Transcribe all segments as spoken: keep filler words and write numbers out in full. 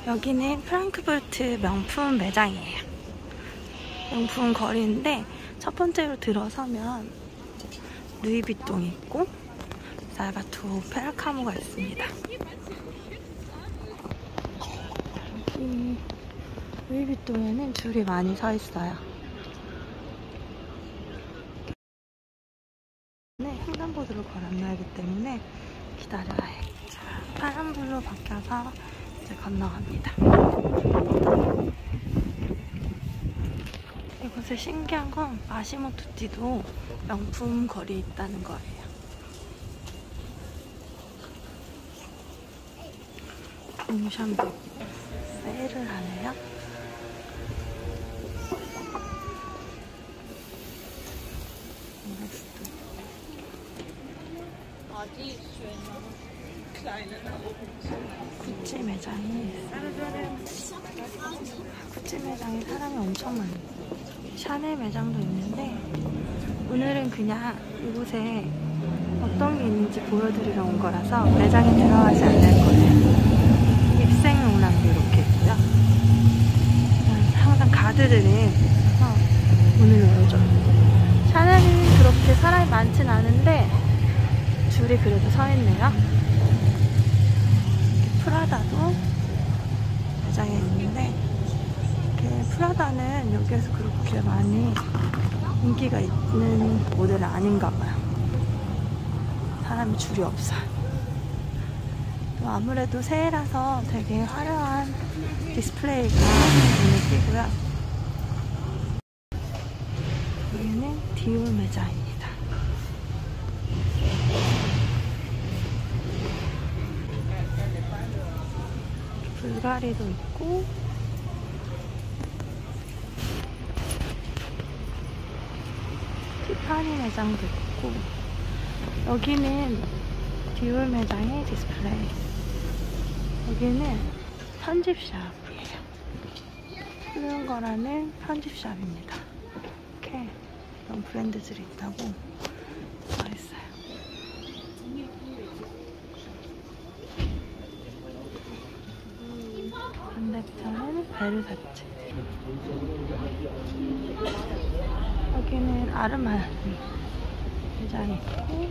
여기는 프랑크푸르트 명품 매장이에요. 명품 거리인데 첫 번째로 들어서면 루이비통이 있고 살바토 페라카모가 있습니다. 여기 루이비통에는 줄이 많이 서 있어요. 네, 횡단보도를 걸었나 하기 때문에 기다려야 해요. 자, 파란불로 바뀌어서 이제 건너갑니다. 이곳에 신기한 건 마시모 투티도 명품 거리에 있다는 거예요. 봄샴푸 세일을 하네요. 구찌 매장이 구찌 매장에 사람이 엄청 많아요. 샤넬 매장도 있는데 오늘은 그냥 이곳에 어떤 게 있는지 보여드리러 온 거라서 매장에 들어가지 않을 거예요. 입생 롱랑도 이렇게 있고요. 항상 가드들이 있어서 문을 열어줘요. 샤넬이 그렇게 사람이 많진 않은데 줄이 그래도 서 있네요. 프라다도 매장에 있는데 이렇게 프라다는 여기에서 그렇게 많이 인기가 있는 모델은 아닌가 봐요. 사람이 줄이 없어요. 또 아무래도 새해라서 되게 화려한 디스플레이가 눈에 띄고요. 여기는 디올 매장입니다. 불가리도 있고 티파니 매장도 있고 여기는 디올 매장의 디스플레이. 여기는 편집샵이에요. 쓰는 거라는 편집샵입니다. 이렇게 이런 브랜드들이 있다고 써있어요. 반대편은 베르사체. 여기는 아르마니 매장이 있고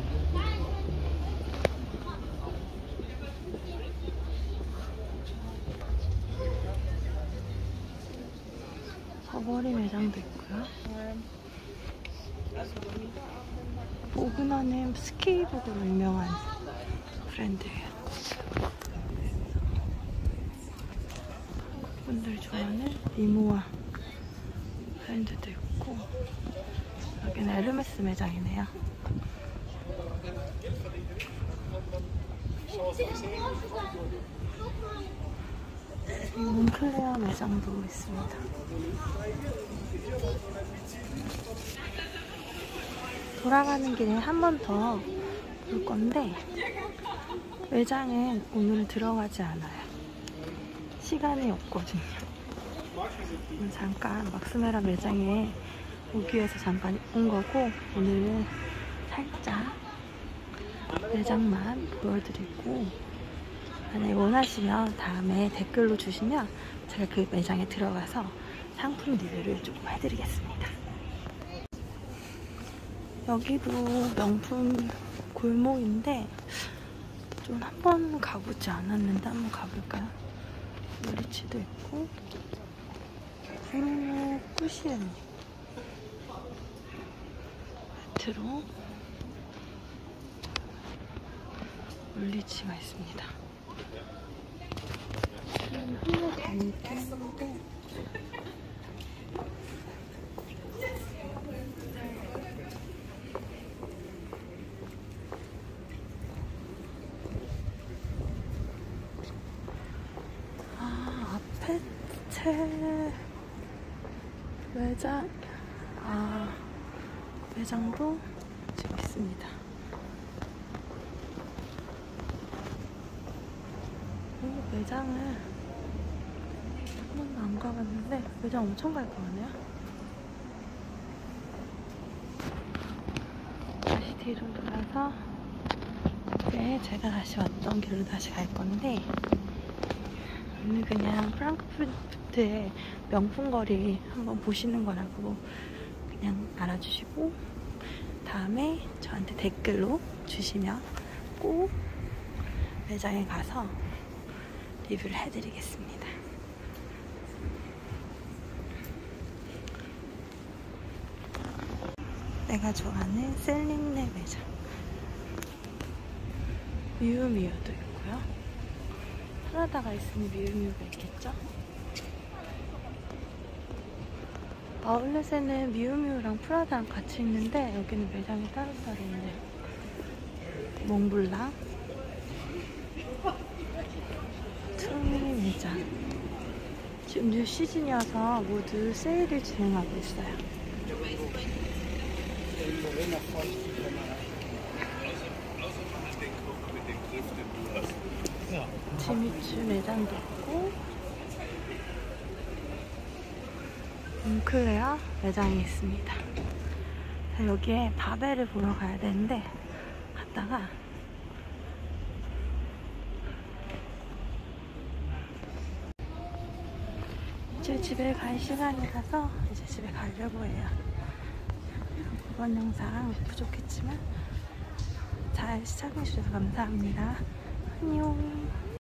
버버리 매장도 있고요. 보그너는 스케이복으로 유명한 브랜드예요. 분들 좋아하는 리모아 브랜드도 있고 여기는 에르메스 매장이네요. 몬클레어 매장도 있습니다. 돌아가는 길에 한 번 더 볼 건데 매장은 오늘 들어가지 않아요. 시간이 없거든요. 잠깐 막스메라 매장에 오기 위해서 잠깐 온 거고 오늘은 살짝 매장만 보여드리고 만약에 원하시면 다음에 댓글로 주시면 제가 그 매장에 들어가서 상품 리뷰를 조금 해드리겠습니다. 여기도 명품 골목인데 좀 한번 가보지 않았는데 한번 가볼까요? 리치도 있고 생로 꾸시엔 레트로 물리치가 있습니다. 지금 한번 더 있는데 아, 아페체 매장 아 매장도 지금 있습니다. 이 매장을 한 번도 안 가봤는데 매장 엄청 깔끔하네요. 다시 뒤로 돌아서 이제 제가 다시 왔던 길로 다시 갈 건데 오늘 그냥 프랑크푸르트의 명품 거리 한번 보시는 거라고 그냥 알아주시고, 다음에 저한테 댓글로 주시면 꼭 매장에 가서 리뷰를 해드리겠습니다. 내가 좋아하는 셀린네 매장. 미우미우도 있고요. 프라다가 있으니 미우미우가 있겠죠? 아울렛에는 미우미우랑 프라다랑 같이 있는데 여기는 매장이 따로따로 있네요. 몽블랑, 투미 매장. 지금 뉴 시즌이어서 모두 세일을 진행하고 있어요. 지미추 매장도 있고, 몽클레어 매장이 있습니다. 여기에 바벨을 보러 가야 되는데 갔다가 이제 집에 갈 시간이라서 이제 집에 가려고 해요. 이번 영상 부족했지만 잘 시청해주셔서 감사합니다. 안녕.